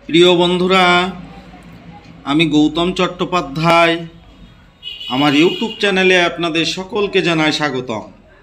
প্রিয় বন্ধুরা, আমি গৌতম চট্টোপাধ্যায় আমার ইউটিউব চ্যানেলে আপনাদের সকলকে জানাই স্বাগতম।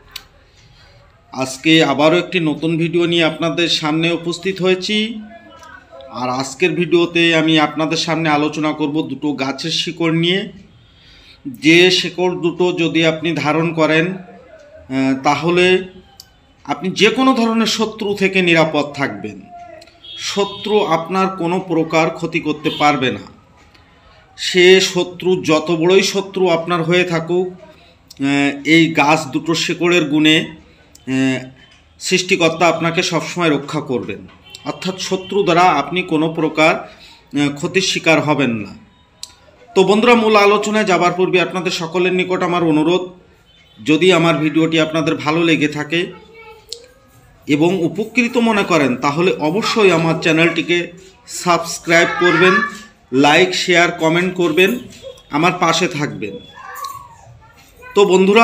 আজকে আবারও একটি নতুন ভিডিও নিয়ে আপনাদের সামনে উপস্থিত হয়েছি। আর আজকের ভিডিওতে আমি আপনাদের সামনে আলোচনা করব দুটো গাছের শিকড় নিয়ে। যে শিকড় দুটো যদি আপনি ধারণ করেন তাহলে আপনি যে কোনো ধরনের শত্রু থেকে নিরাপদ থাকবেন। শত্রু আপনার কোনো প্রকার ক্ষতি করতে পারবে না। সে শত্রু যত বড়ই শত্রু আপনার হয়ে থাকুক, এই গাছ দুটো শিকড়ের গুণে সৃষ্টিকর্তা আপনাকে সবসময় রক্ষা করবেন। অর্থাৎ শত্রু দ্বারা আপনি কোনো প্রকার ক্ষতির শিকার হবেন না। তো বন্ধুরা, মূল আলোচনায় যাবার পূর্বে আপনাদের সকলের নিকট আমার অনুরোধ, যদি আমার ভিডিওটি আপনাদের ভালো লেগে থাকে এবং উপকৃত মনে করেন তাহলে অবশ্যই আমার চ্যানেলটিকে সাবস্ক্রাইব করবেন, লাইক শেয়ার কমেন্ট করবেন, আমার পাশে থাকবেন। তো বন্ধুরা,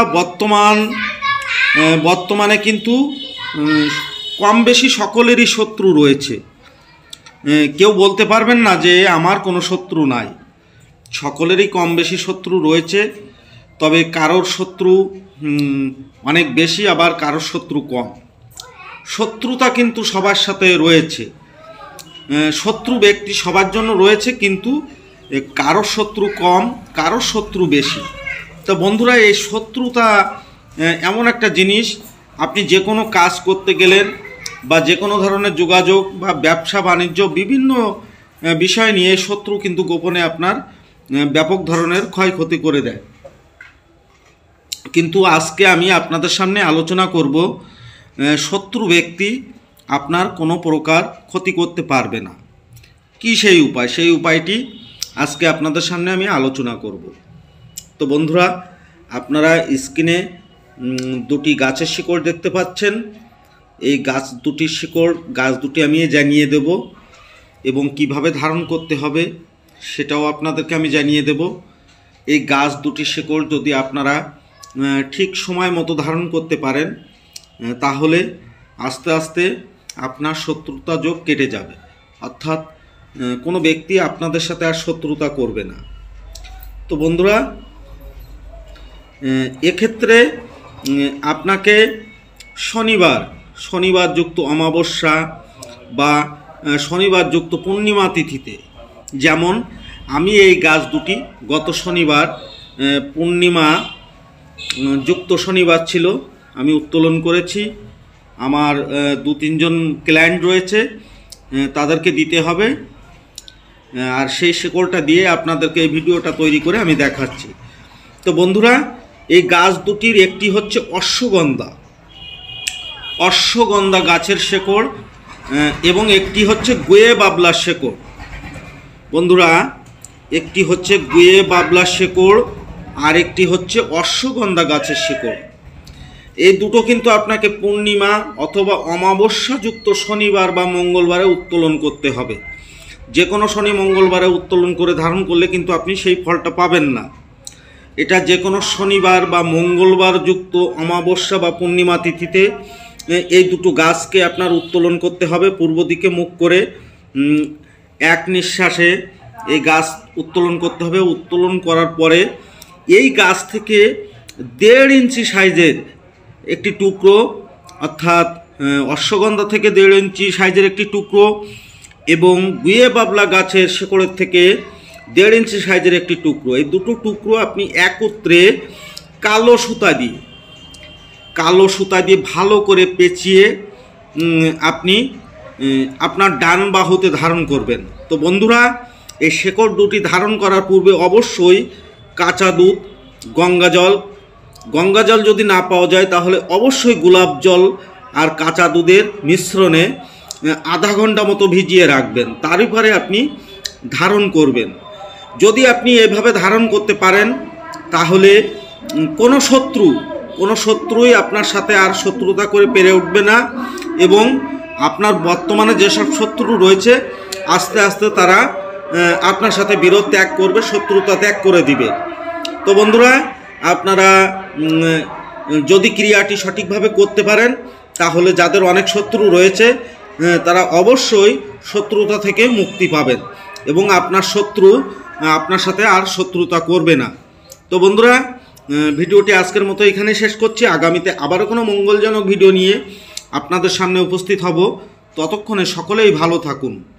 বর্তমানে কিন্তু কম বেশি সকলেরই শত্রু রয়েছে। কেউ বলতে পারবেন না যে আমার কোনো শত্রু নাই। সকলেরই কম বেশি শত্রু রয়েছে, তবে কারোর শত্রু অনেক বেশি, আবার কারোর শত্রু কম। শত্রুতা কিন্তু সবার সাথে রয়েছে, শত্রু ব্যক্তি সবার জন্য রয়েছে, কিন্তু কারোর শত্রু কম, কারোর শত্রু বেশি। তো বন্ধুরা, এই শত্রুতা এমন একটা জিনিস, আপনি যে কোনো কাজ করতে গেলেন বা যে কোনো ধরনের যোগাযোগ বা ব্যবসা বাণিজ্য বিভিন্ন বিষয় নিয়ে শত্রু কিন্তু গোপনে আপনার ব্যাপক ধরনের ক্ষয়ক্ষতি করে দেয়। কিন্তু আজকে আমি আপনাদের সামনে আলোচনা করব শত্রু ব্যক্তি আপনার কোনো প্রকার ক্ষতি করতে পারবে না। কি সেই উপায়? সেই উপায়টি আজকে আপনাদের সামনে আমি আলোচনা করব। তো বন্ধুরা, আপনারা স্ক্রিনে দুটি গাছের শিকড় দেখতে পাচ্ছেন। এই গাছ দুটি আমি জানিয়ে দেব এবং কিভাবে ধারণ করতে হবে সেটাও আপনাদেরকে আমি জানিয়ে দেব। এই গাছ দুটি শিকড় যদি আপনারা ঠিক সময় মতো ধারণ করতে পারেন তাহলে আস্তে আস্তে আপনার শত্রুতা যোগ কেটে যাবে। অর্থাৎ কোনো ব্যক্তি আপনাদের সাথে আর শত্রুতা করবে না। তো বন্ধুরা, এক্ষেত্রে আপনাকে শনিবার যুক্ত অমাবস্যা বা শনিবার যুক্ত পূর্ণিমা তিথিতে, যেমন আমি এই গাছ দুটি গত শনিবার পূর্ণিমা যুক্ত শনিবার ছিল, আমি উত্তোলন করেছি। আমার 2-3 জন ক্লায়েন্ট রয়েছে, তাদেরকে দিতে হবে। আর সেই শিকড়টা দিয়ে আপনাদেরকে এই ভিডিওটা তৈরি করে আমি দেখাচ্ছি। তো বন্ধুরা, এই গাছ দুটির একটি হচ্ছে অশ্বগন্ধা গাছের শিকড় এবং একটি হচ্ছে গুয়ে বাবলার শিকড়। বন্ধুরা, একটি হচ্ছে গুয়ে বাবলার শিকড় আর একটি হচ্ছে অশ্বগন্ধা গাছের শিকড়। এই দুটো কিন্তু আপনাকে পূর্ণিমা অথবা অমাবস্যাযুক্ত শনিবার বা মঙ্গলবারে উত্তোলন করতে হবে। যে কোনো শনি মঙ্গলবারে উত্তোলন করে ধারণ করলে কিন্তু আপনি সেই ফলটা পাবেন না। এটা যে কোনো শনিবার বা মঙ্গলবার যুক্ত অমাবস্যা বা পূর্ণিমা তিথিতে এই দুটো গাছকে আপনার উত্তোলন করতে হবে। পূর্ব দিকে মুখ করে এক নিঃশ্বাসে এই গাছ উত্তোলন করতে হবে। উত্তোলন করার পরে এই গাছ থেকে 1.5 ইঞ্চি সাইজের একটি টুকরো, অর্থাৎ অশ্বগন্ধা থেকে 1.5 ইঞ্চি সাইজের একটি টুকরো এবং গুয়ে বাবলা গাছের শিকড়ের থেকে 1.5 ইঞ্চি সাইজের একটি টুকরো, এই দুটো টুকরো আপনি একত্রে কালো সুতা দিয়ে ভালো করে পেঁচিয়ে আপনি আপনার ডান বাহুতে ধারণ করবেন। তো বন্ধুরা, এই শিকড় দুটি ধারণ করার পূর্বে অবশ্যই কাঁচা দুধ, গঙ্গা জল যদি না পাওয়া যায় তাহলে অবশ্যই গোলাপ জল আর কাঁচা দুধের মিশ্রণে আধা ঘন্টা মতো ভিজিয়ে রাখবেন। তারপরে আপনি ধারণ করবেন। যদি আপনি এভাবে ধারণ করতে পারেন তাহলে কোনো শত্রুই আপনার সাথে আর শত্রুতা করে পেরে উঠবে না এবং আপনার বর্তমানে যেসব শত্রু রয়েছে আস্তে আস্তে তারা আপনার সাথে বিরোধ ত্যাগ করবে, শত্রুতা ত্যাগ করে দিবে। তো বন্ধুরা, আপনারা যদি ক্রিয়াটি সঠিকভাবে করতে পারেন তাহলে যাদের অনেক শত্রু রয়েছে তারা অবশ্যই শত্রুতা থেকে মুক্তি পাবেন এবং আপনার শত্রু আপনার সাথে আর শত্রুতা করবে না। তো বন্ধুরা, ভিডিওটি আজকের মতো এখানে শেষ করছি। আগামীতে আবারও কোনো মঙ্গলজনক ভিডিও নিয়ে আপনাদের সামনে উপস্থিত হব। ততক্ষণে সকলেই ভালো থাকুন।